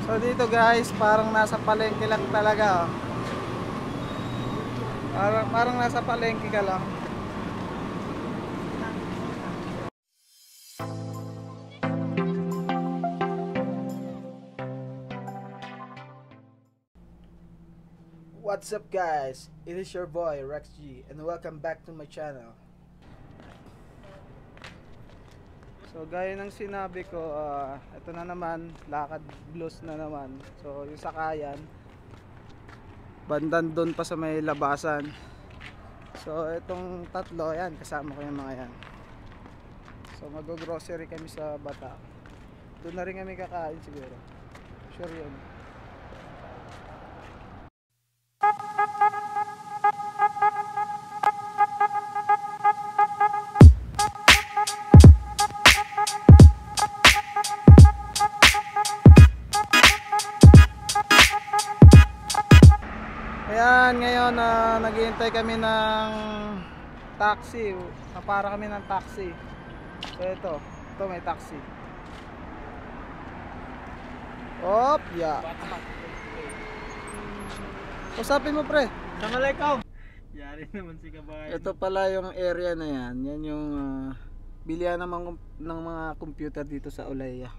So dito guys, parang nasa palengke lang talaga. Parang nasa palengke ka lang. What's up guys? It is your boy Rex G and welcome back to my channel. So gaya ng sinabi ko, ito na naman, lakad blues na naman. So yung sakayan, bandan doon pa sa may labasan. So itong tatlo, yan, kasama ko yung mga yan. So mag-grocery kami sa Bata. Doon na rin kami kakain siguro. Sure yun. Ayan, ngayon naghihintay kami ng taxi. Para kami ng taxi. So ito may taxi. Op, yeah. Usapin mo pre. Assalamualaikum. Yari naman si kabayan. Ito pala yung area na yan. Yan yung bilihan ng mga computer dito sa Olaya.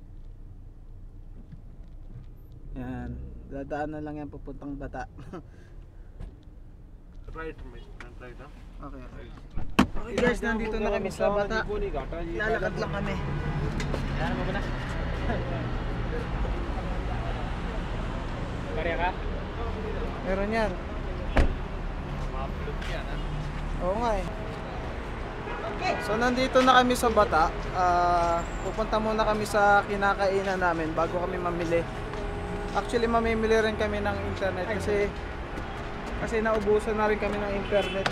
Yan. Dadaan na lang yan papuntang Bata. Okay. Okay guys, nandito na kami sa Bata. Lalakad lang kami. Yan mo muna. Karya ka? Meron yan. Ma-upload yan ha? Oo nga eh. So nandito na kami sa Bata. Pupunta muna kami sa kinakainan namin bago kami mamili. Actually mamimili rin kami ng internet kasi naubusan na rin kami ng internet.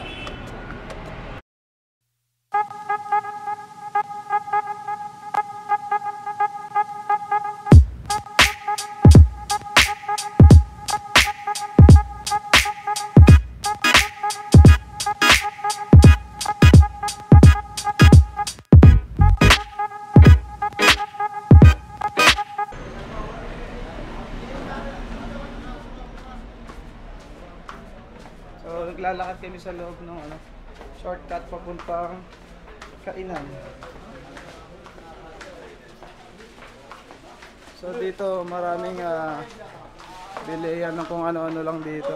So naglalakad kami sa loob ng shortcut papuntang kainan. So dito maraming bilihan ng kung ano-ano lang dito.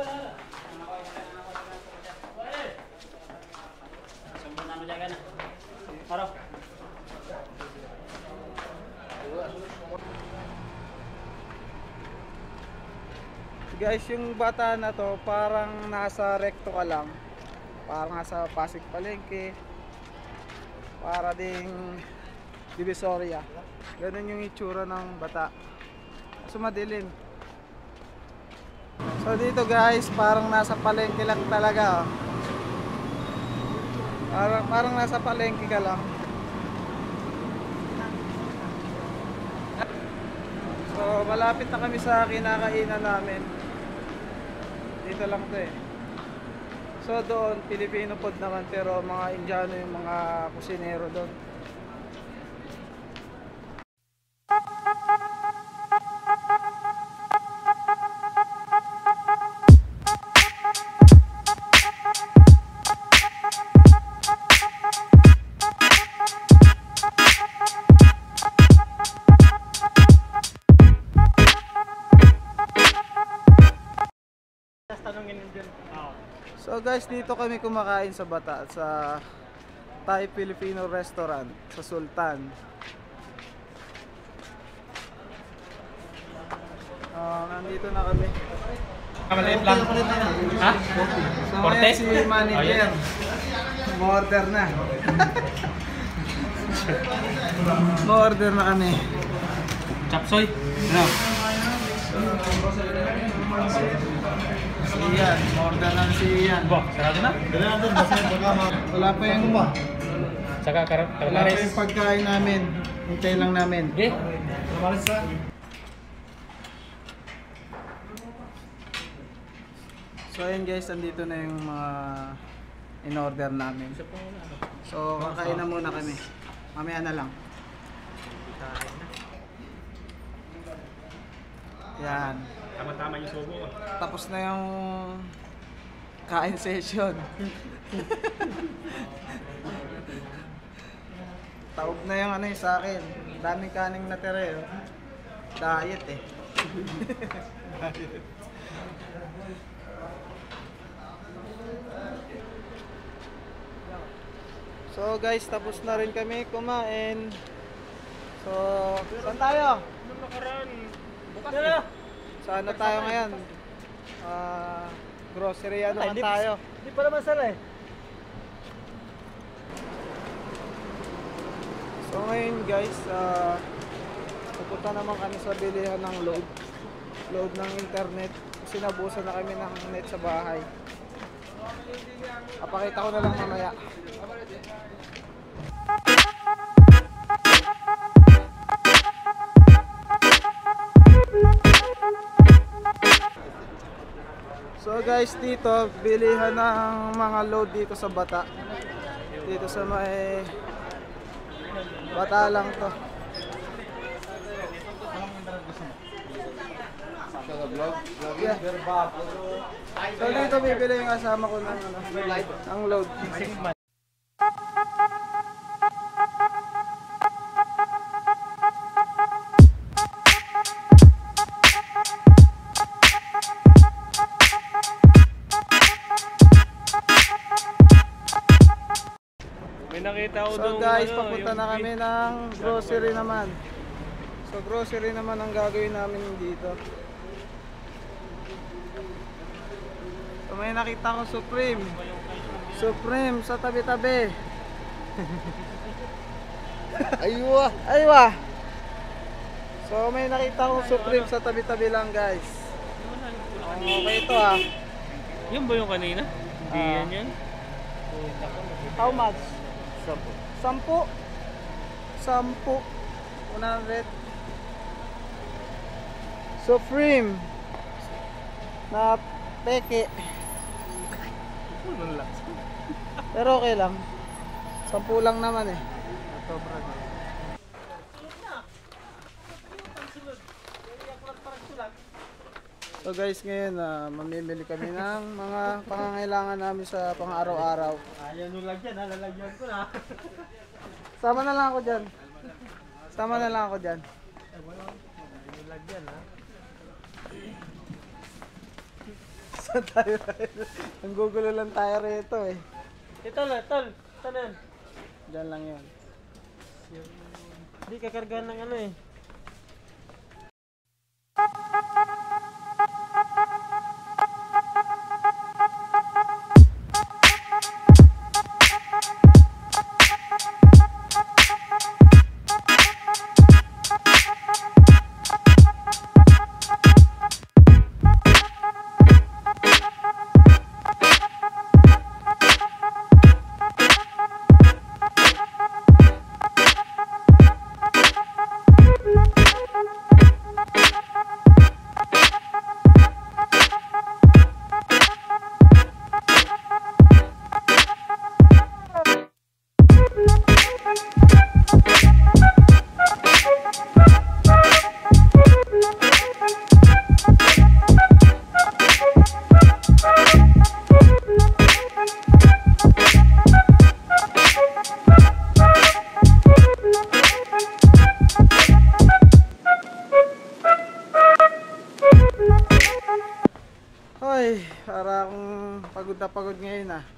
Guys, yung Bata na to parang nasa recto ka lang. Parang nasa Pasig Palengke. Para ding Divisoria. Ganun yung itsura ng Bata. So madilim. So dito guys, parang nasa palengke lang talaga. Parang nasa palengke ka lang. So malapit na kami sa kinakainan namin. Dito lang to eh. So doon, Filipino food naman pero mga Indiano yung mga kusinero doon. So guys, dito kami kumakain sa Bata sa Thai Filipino restaurant sa Sultan. Nandito na kami. Maliit lang. Ha? So Korte? si manager mo-order na. Mo-order na kami. Chapsoy? Ano? Iyan, order na si Ian. Bo, sarado na? Wala pa yung wala pa Kalares. yung pagkain namin. Hintay lang namin. Okay. So ayun guys, andito na yung mga in-order namin. So kakain na muna kami. Mamaya na lang. Yan. Tama-tama yung subo ko. Tapos na yung kain session. Taob na yung ano yung sa akin. Daming kaning natira eh. Oh. Diet eh. Diet. So guys, tapos na rin kami kumain. So, saan tayo? Nung nakaraan, bukas Ano? na. Saan na tayo ngayon? Grocery naman tayo. Hindi pa naman sala eh. So ngayon guys, pupunta naman kami sa bilihan ng load ng internet. Kasi nabusan na kami ng net sa bahay. Papakita ko na lang mamaya. So guys, dito bilihan ng mga load dito sa Bata. Dito sa may Bata lang to. Yeah. So dito bibili yung kasama ko ng ano, ang load. May nakita ko So guys, papunta na kami ng grocery naman. So grocery naman ang gagawin namin dito. So may nakita ko Supreme. Supreme sa tabi-tabi. Aywa, aywa. So may nakita ko Supreme sa tabi-tabi lang guys. Okay ito ah. Yun ba yung kanina? Hindi yan yan? How much? 10. 100. Supreme na peke. Pero okay lang. 10 lang naman eh. So guys, ngayon mamimili kami ng mga pangangailangan namin sa pang-araw-araw. Ayaw nyo lang dyan ha, lalagyan ko na. Sama na lang ako dyan. Sama na lang ako dyan. Ayaw nyo lang dyan ha. Saan tayo? Ang gugulo lang tayo rito eh. Tol. Tanan. Dyan lang yun. Hindi kakargahan ng ano eh. Hoy, para akong pagod na pagod ngayon ah.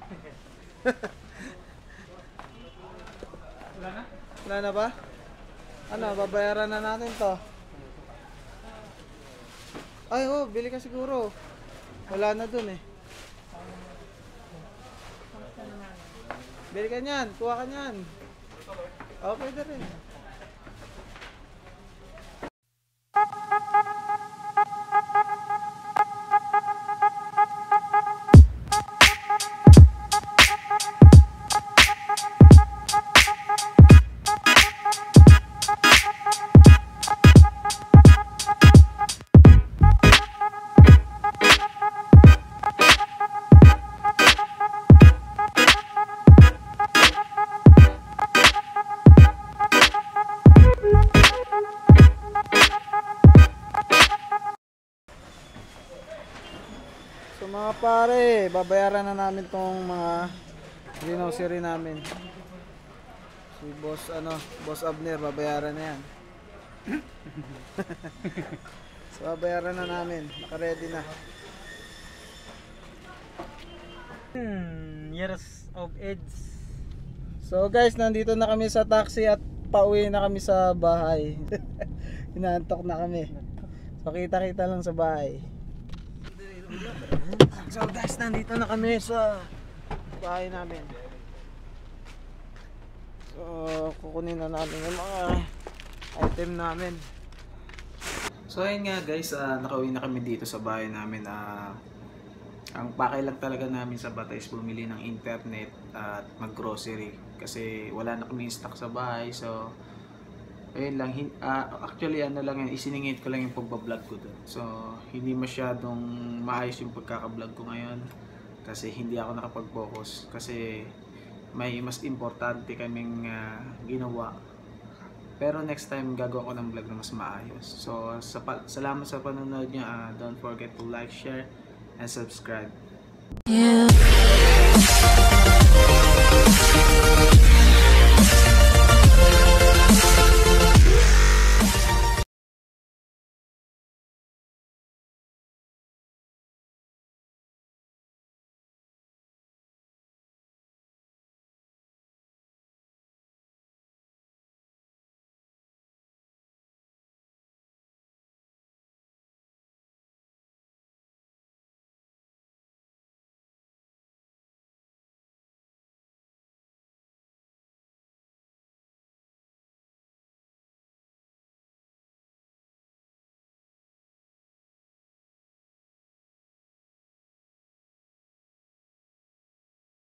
Wala na? Wala na ba? Ano, babayaran na natin to. Ay, oh, bili ka siguro. Wala na dun eh. Bili ka niyan, kuha ka niyan. Okay na rin. So mga pare, babayaran na namin tong mga grocery namin. Si Boss Abner, babayaran na yan. So babayaran na namin, naka-ready na. Years of age. So guys, nandito na kami sa taxi at pauwi na kami sa bahay. Inaantok na kami. So kita-kita lang sa bahay. So guys, nandito na kami sa bahay namin. So kukunin na namin yung mga item namin. So ayun nga guys, nakauwi na kami dito sa bahay namin. Ang pakay lang talaga namin sa bata is bumili ng internet at mag-grocery kasi wala na kami stock sa bahay. So ayun lang, actually ano lang yan, isiningit ko lang yung pagbablog ko doon. So hindi masyadong maayos yung pagkakablog ko ngayon kasi hindi ako nakapag-focus kasi may mas importante kaming ginawa. Pero next time gagawa ko ng vlog na mas maayos. So salamat sa panonood nyo. Don't forget to like, share, and subscribe. Yeah.